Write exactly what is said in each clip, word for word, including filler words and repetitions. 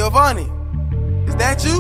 Giovanni, is that you?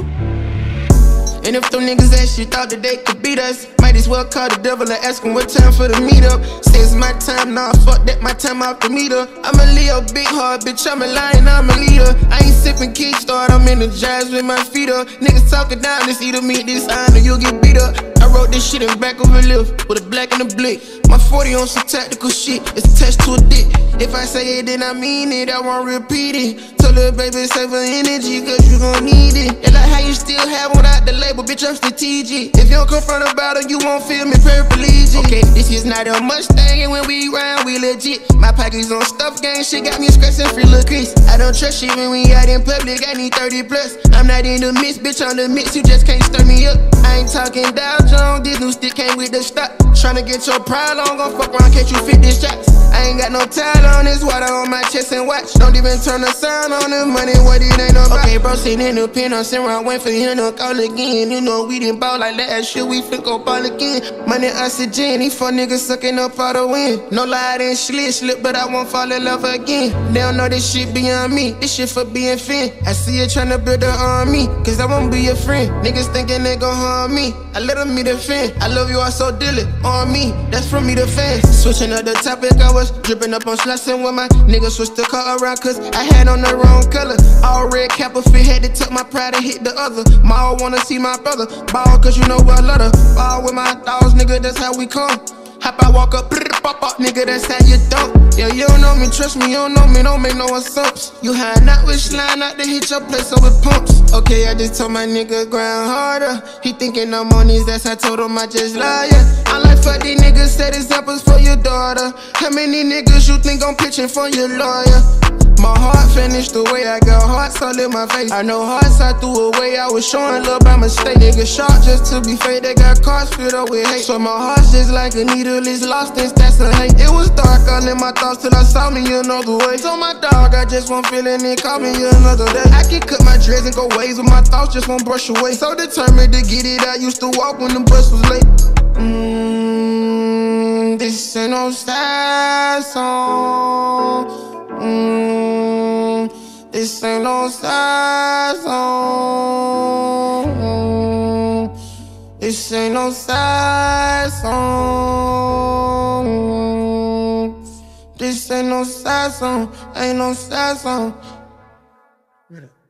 And if them niggas that shit thought that they could beat us, might as well call the devil and ask him what time for the meetup. Say it's my time, nah, fuck that, my time off the meter. I'm a Leo, big heart, bitch, I'm a lion, I'm a leader. I ain't sipping kickstart, I'm energized with my feet up. Niggas talking down, this either meet this sign or you'll get beat up. I wrote this shit in back of a lift, with a black and a blick. My forty on some tactical shit, it's attached to a dick. If I say it, then I mean it, I won't repeat it. Tell little baby, save her energy, cause you gon' need it. And like how you still have one out the label, bitch, I'm strategic. If you don't come from the battle, you won't feel me paraplegic. Okay, this is not a Mustang, and when we ride, we legit. My pockets on stuff gang, shit got me scratching free little Chris. I don't trust shit when we out in public, I need thirty plus. I'm not in the mix, bitch, on the mix, you just can't stir me up. I ain't talking Dow Jones, this new stick came with the stock. Tryna get your pride on, gon' fuck around, catch you fifty shots. I ain't got no towel on, this water on my chest and watch. Don't even turn the sound on the money, what it ain't about. Okay, bro, sitting in the pen, I'm sitting around waiting for him to call again. You know we didn't ball like that shit, we finna go ball again. Money, oxygen, these fuck niggas sucking up all the wind. No lie, I didn't slip, slip, but I won't fall in love again. They don't know this shit beyond me, this shit for being fin. I see you tryna build an army, cause I won't be your friend. Niggas thinking they gon' harm me, I let them meet a fan. I love you all so deal it on me, that's from me to fans. Switching up the topic, I was dripping up on slushing with my niggas switched the car around cause I had on the wrong color. All red cap of fit, had to tuck my pride and hit the other. Ma wanna see my brother ball cause you know I love her. Ball with my dogs, nigga, that's how we come. Hop out, walk up, brrr, pop up, nigga, that's how you dump. Yeah, you don't know me, trust me, you don't know me, don't make no assumptions. You hiding out with slime out to hit your place up with pumps. Okay, I just told my nigga grind harder. He thinking I'm on his ass, I told him I just lie, yeah. I like fuck these niggas, set examples for your daughter. How many niggas you think I'm pitching for your lawyer? My heart finished the way I got hearts all in my face. I know hearts I threw away, I was showing love by mistake. Niggas shot just to be fake, they got cars filled up with hate. So my heart's just like a needle, it's lost in stats of hate. It was dark, all in my thoughts till I saw me another way. So my dog, I just won't feel it, and call me another day. I can cut my dreads and go ways, but my thoughts just won't brush away. So determined to get it, I used to walk when the bus was late. Mmm, this ain't no sad song. Mmm, this ain't no sad song. This ain't no sad song. This ain't no sad song. Ain't no sad song.